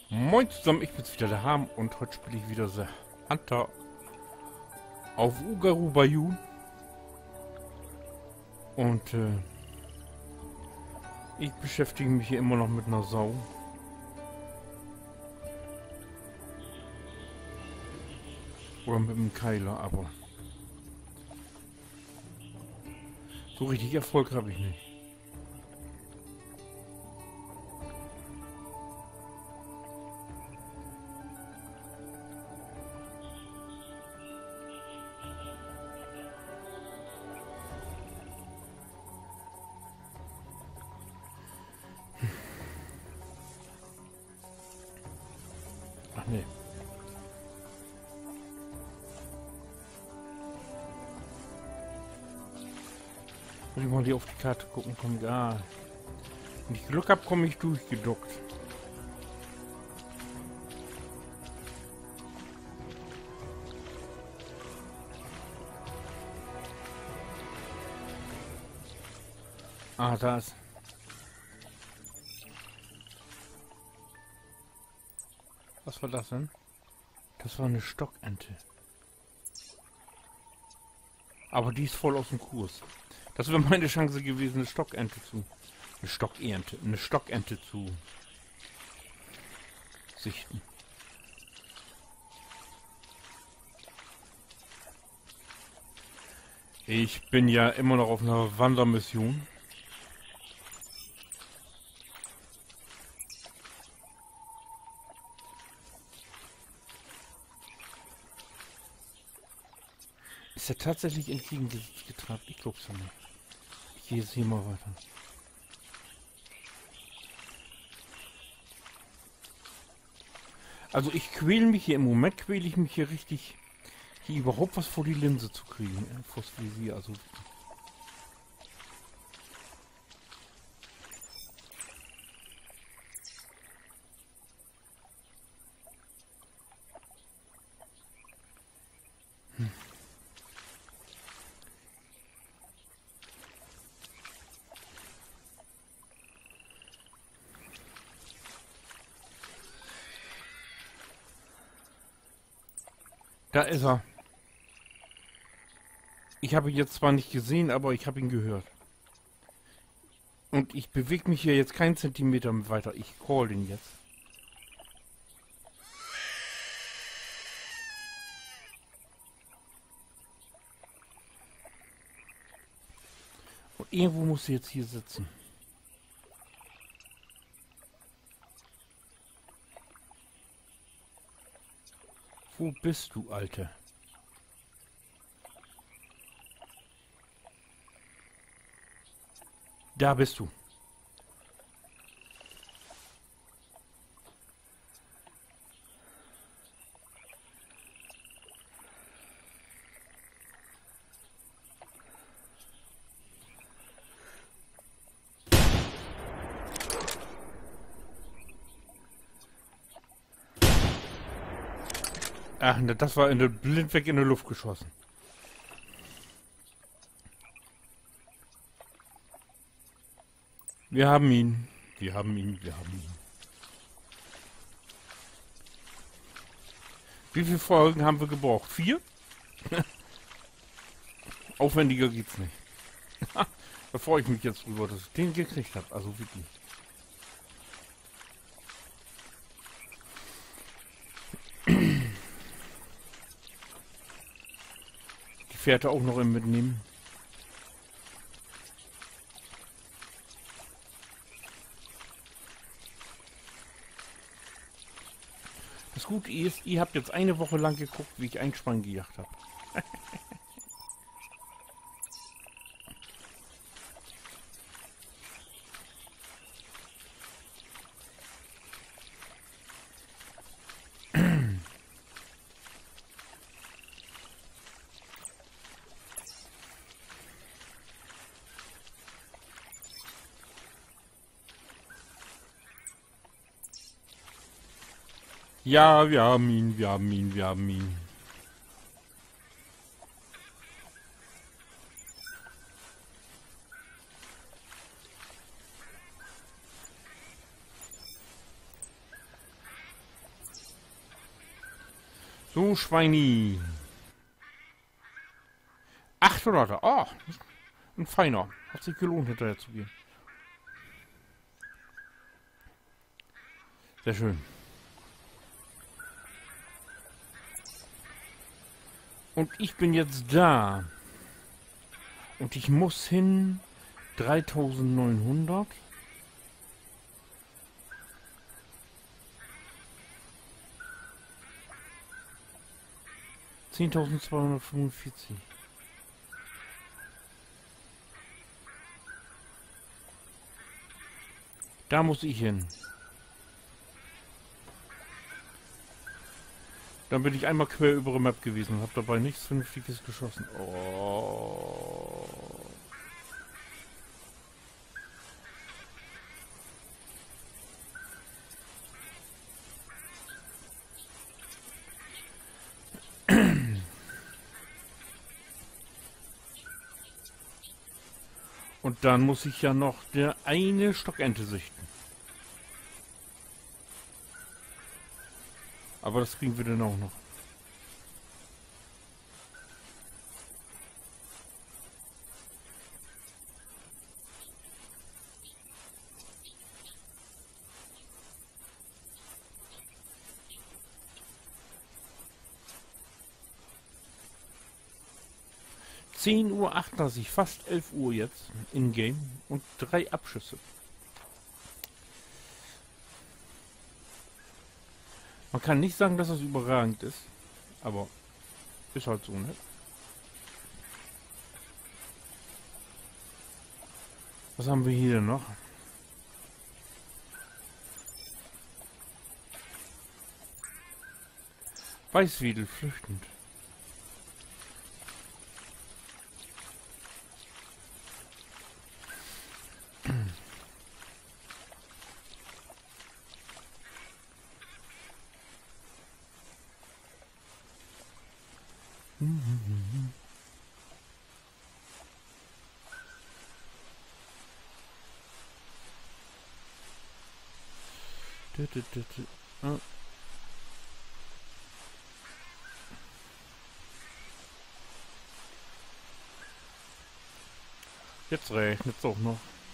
Moin zusammen, ich bin's wieder, der Ham, und heute spiele ich wieder The Hunter auf Ugaru Bayou. Und ich beschäftige mich hier immer noch mit einer Sau. Oder mit einem Keiler, aber so richtig Erfolg habe ich nicht. Ach nee. Muss ich mal hier auf die Karte gucken, komm da. Wenn ich Glück habe, komme ich durchgeduckt. Ah, da ist. Was war das denn? Das war eine Stockente. Aber die ist voll aus dem Kurs. Das wäre meine Chance gewesen, eine Stockente zu... Eine Stockente zu sichten. Ich bin ja immer noch auf einer Wandermission. Ist er tatsächlich entgegengetrabt? Ich glaub's ja nicht. Ich gehe jetzt hier mal weiter. Also im Moment quäle ich mich hier richtig, hier überhaupt was vor die Linse zu kriegen. Vors Visier, also... Da ist er. Ich habe ihn jetzt zwar nicht gesehen, aber ich habe ihn gehört. Und ich bewege mich hier jetzt keinen Zentimeter weiter. Ich call den jetzt. Und irgendwo muss sie jetzt hier sitzen. Wo bist du, Alte? Da bist du. Ach, ne, das war blind weg in die Luft geschossen. Wir haben ihn. Wir haben ihn. Wir haben ihn. Wie viele Folgen haben wir gebraucht? 4? Aufwendiger geht's nicht. Da freue ich mich jetzt drüber, dass ich den gekriegt habe. Also wirklich. Die Fährte auch noch mitnehmen. Das Gute ist, ihr habt jetzt eine Woche lang geguckt, wie ich Einspann gejagt habe. Ja, wir haben ihn, wir haben ihn, wir haben ihn. So, Schweini. 800. Oh, ein feiner. Hat sich gelohnt, hinterher zu gehen. Sehr schön. Und ich bin jetzt da. Und ich muss hin 3900. $10.245. Da muss ich hin. Dann bin ich einmal quer über die Map gewesen und habe dabei nichts Vernünftiges geschossen. Oh. Und dann muss ich ja noch der eine Stockente sichten. Aber das kriegen wir dann auch noch. Uhr 38, fast 11 Uhr jetzt in-game und 3 Abschüsse. Man kann nicht sagen, dass das überragend ist, aber ist halt so, ne? Was haben wir hier noch? Weißwiedel flüchtend. Jetzt regnet es auch noch.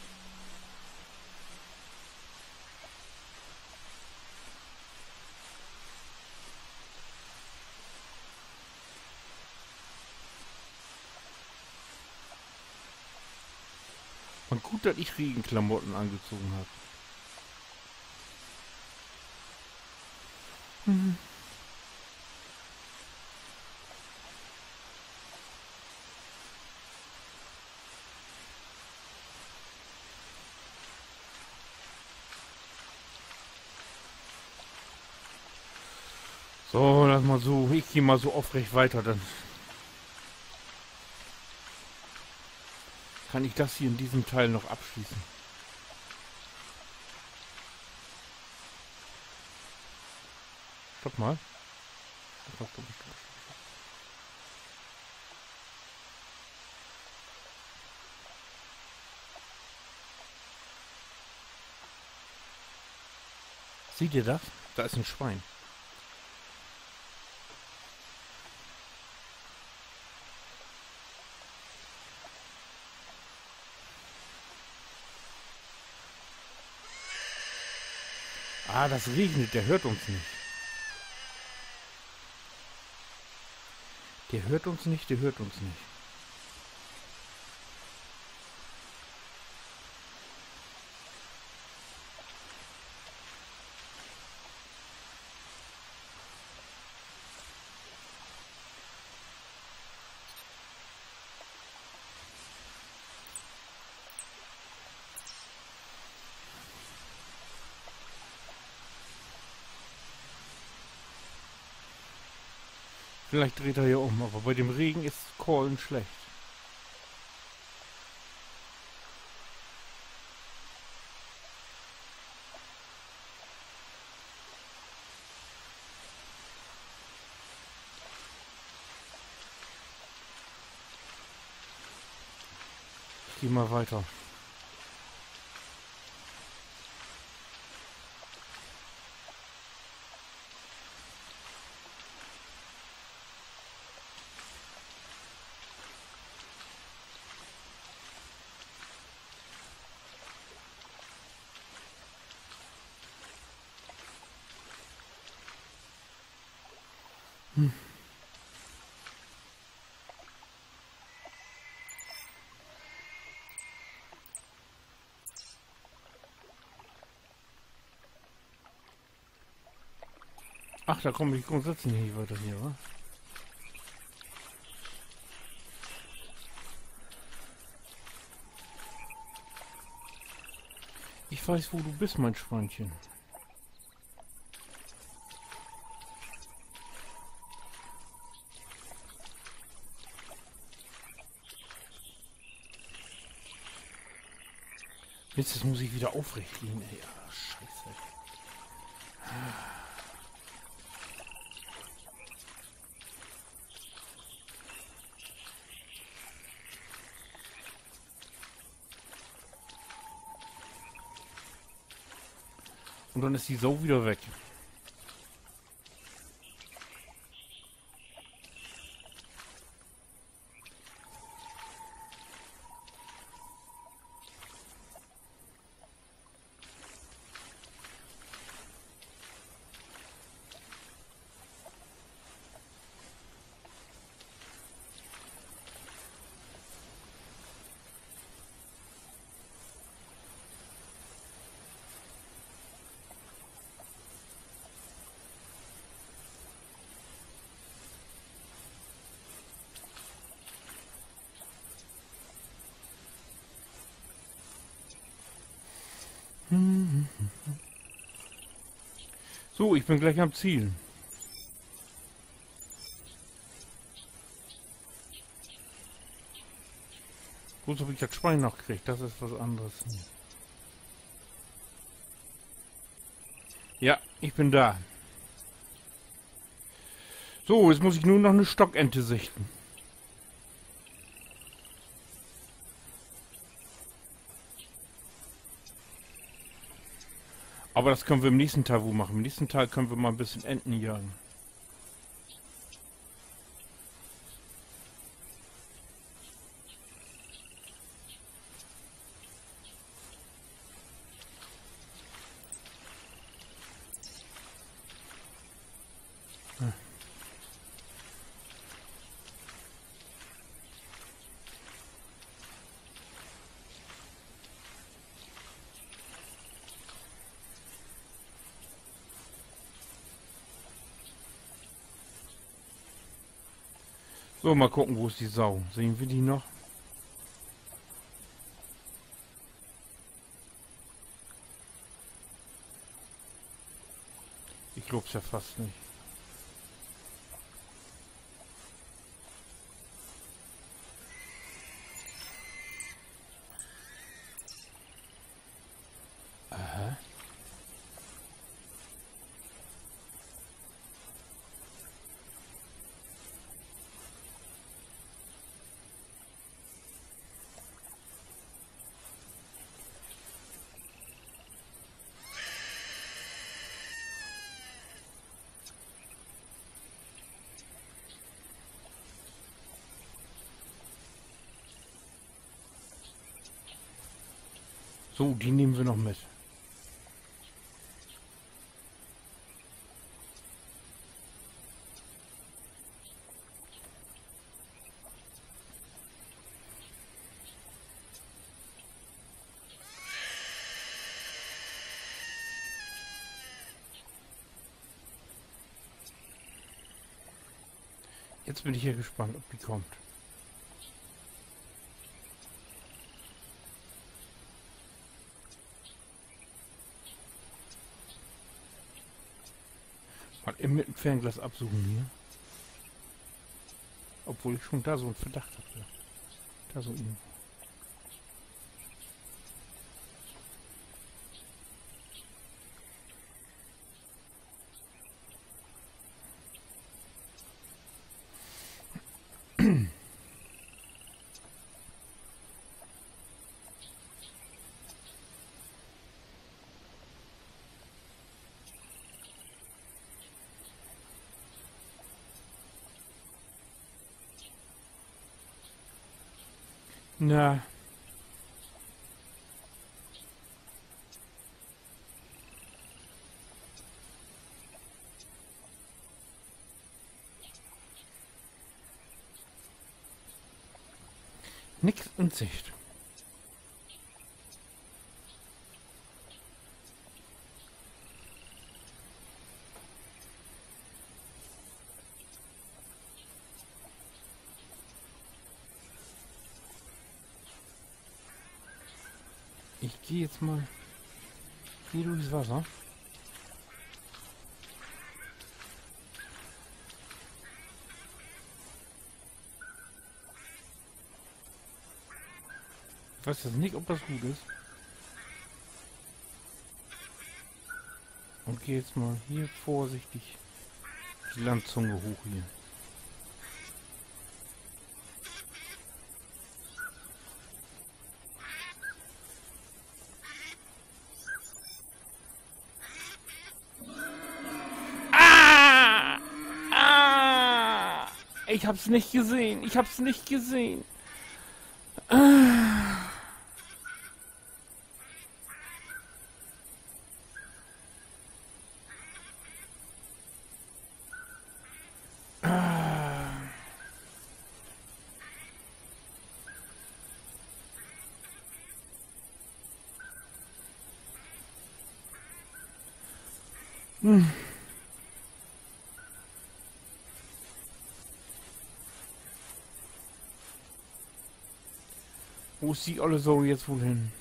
Und gut, dass ich Regenklamotten angezogen habe. So, lass mal so. Ich gehe mal so aufrecht weiter, dann kann ich das hier in diesem Teil noch abschließen. Stopp mal. Stopp. Seht ihr das? Da ist ein Schwein. Ah, das regnet, der hört uns nicht. Der hört uns nicht, der hört uns nicht. Vielleicht dreht er hier um, aber bei dem Regen ist Callen schlecht. Ich gehe mal weiter. Ach, da komme ich grundsätzlich nicht weiter hier, wa? Ich weiß, wo du bist, mein Schweinchen. Jetzt muss ich wieder aufrecht liegen, ey. Ah, Scheiße. Und dann ist die Sau wieder weg. So, ich bin gleich am Ziel. Bloß habe ich das Schwein noch gekriegt, das ist was anderes. Ja, ich bin da. So, jetzt muss ich nur noch eine Stockente sichten. Aber das können wir im nächsten Teil wo machen. Im nächsten Teil können wir mal ein bisschen Enten jagen. So, mal gucken, wo ist die Sau. Sehen wir die noch? Ich glaube es ja fast nicht. Aha. So, die nehmen wir noch mit. Jetzt bin ich ja gespannt, ob die kommt. Mal eben mit dem Fernglas absuchen hier. Obwohl ich schon da so einen Verdacht hatte. Da so irgendwo. Na. Nix in Sicht. Ich gehe jetzt mal hier durchs Wasser. Ich weiß jetzt nicht, ob das gut ist. Und gehe jetzt mal hier vorsichtig die Landzunge hoch hier. Ich hab's nicht gesehen. Ich hab's nicht gesehen. Wo ist die olle Sau jetzt wohl hin?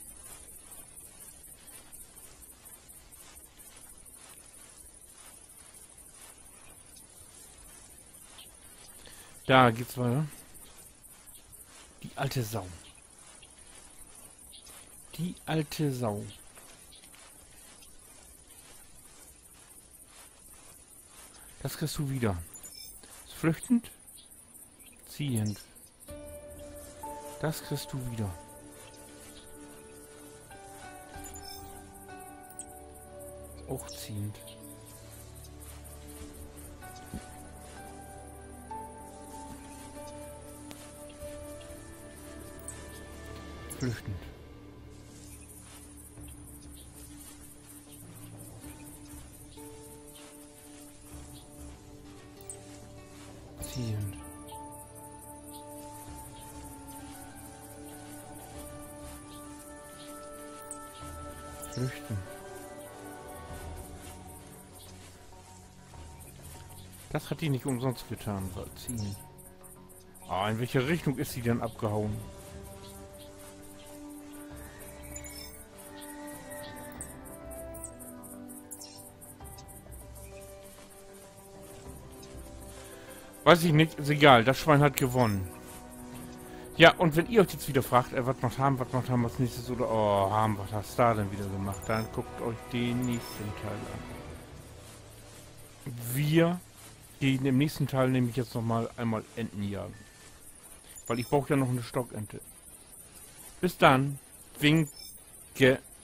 Da geht's weiter. Die alte Sau. Die alte Sau. Das kriegst du wieder. Ist flüchtend. Ziehend. Das kriegst du wieder. Auch ziehend. Flüchtend. Ziehend. Flüchten. Das hat die nicht umsonst getan, soll ziehen. Ah, in welche Richtung ist sie denn abgehauen? Weiß ich nicht, ist egal, das Schwein hat gewonnen. Ja, und wenn ihr euch jetzt wieder fragt, was macht Ham als nächstes oder oh, Ham, was hast du da denn wieder gemacht? Dann guckt euch den nächsten Teil an. Wir gehen im nächsten Teil nämlich jetzt nochmal einmal Enten jagen. Weil ich brauche ja noch eine Stockente. Bis dann. Winke.